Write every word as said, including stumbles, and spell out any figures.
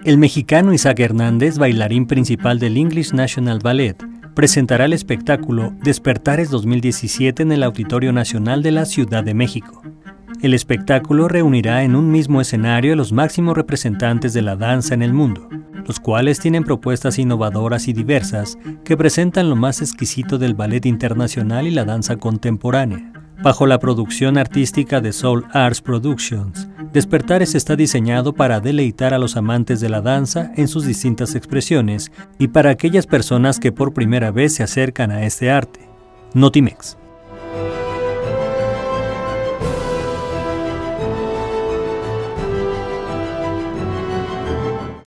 El mexicano Isaac Hernández, bailarín principal del English National Ballet, presentará el espectáculo Despertares dos mil diecisiete en el Auditorio Nacional de la Ciudad de México. El espectáculo reunirá en un mismo escenario a los máximos representantes de la danza en el mundo, los cuales tienen propuestas innovadoras y diversas que presentan lo más exquisito del ballet internacional y la danza contemporánea. Bajo la producción artística de Soul Arts Productions, Despertares está diseñado para deleitar a los amantes de la danza en sus distintas expresiones y para aquellas personas que por primera vez se acercan a este arte. Notimex.